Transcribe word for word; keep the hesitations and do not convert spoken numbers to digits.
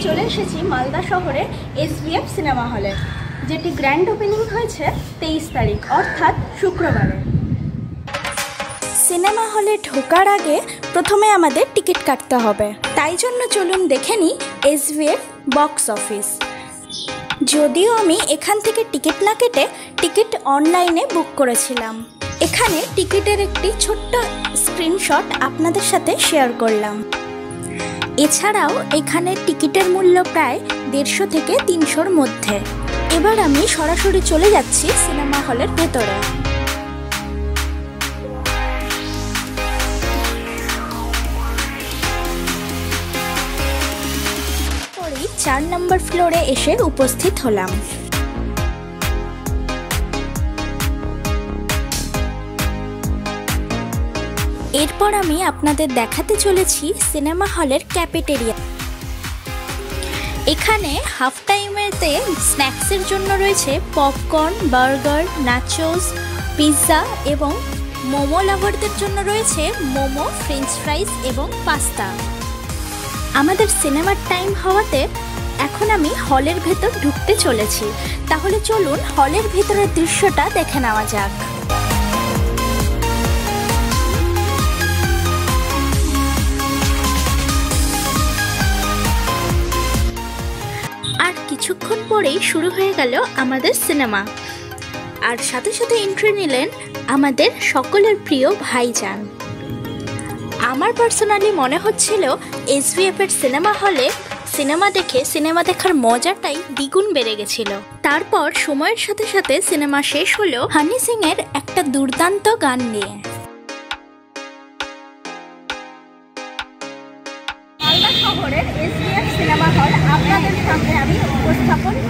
চলে এসেছি মালদা শহরে এসভিএফ সিনেমা হলে, যেটি গ্র্যান্ড ওপেনিং হয়েছে তেইশ তারিখ অর্থাৎ শুক্রবারে। সিনেমা হলে ঢোকার আগে প্রথমে আমাদের টিকিট কাটতে হবে, তাই জন্য চলুন দেখে নিই এসভিএফ বক্স অফিস। যদিও আমি এখান থেকে টিকিট না কেটে টিকিট অনলাইনে বুক করেছিলাম। এখানে টিকিটের একটি ছোট্ট স্ক্রিনশট আপনাদের সাথে শেয়ার করলাম। এছাড়াও এখানে টিকিটের মূল্য প্রায় দেড়শো থেকে তিনশোর মধ্যে। এবার আমি সরাসরি চলে যাচ্ছি সিনেমা হলের ভেতরে। পরেই চার নম্বর ফ্লোরে এসে উপস্থিত হলাম। এরপর আমি আপনাদের দেখাতে চলেছি সিনেমা হলের ক্যাফেটেরিয়া। এখানে হাফ টাইমেতে স্ন্যাক্সের জন্য রয়েছে পপকর্ন, বার্গার, নাচোস, পিৎজা এবং মোমো লাভারদের জন্য রয়েছে মোমো, ফ্রেঞ্চ ফ্রাইজ এবং পাস্তা। আমাদের সিনেমার টাইম হওয়াতে এখন আমি হলের ভেতর ঢুকতে চলেছি। তাহলে চলুন হলের ভেতরের দৃশ্যটা দেখে নেওয়া যাক। আর কিছুক্ষণ পরেই শুরু হয়ে গেল আমাদের সিনেমা, আর সাথে সাথে এন্ট্রি নিলেন আমাদের সকলের প্রিয় ভাইজান। আমার পার্সোনালি মনে হচ্ছিল এসভিএফ এর সিনেমা হলে সিনেমা দেখে সিনেমা দেখার মজাটাই দ্বিগুণ বেড়ে গেছিল। তারপর সময়ের সাথে সাথে সিনেমা শেষ হলো হানি সিং এর একটা দুর্দান্ত গান নিয়ে। মালদা শহরের এসভিএফ সিনেমা হল আপনাদের সামনে আমি উপস্থাপন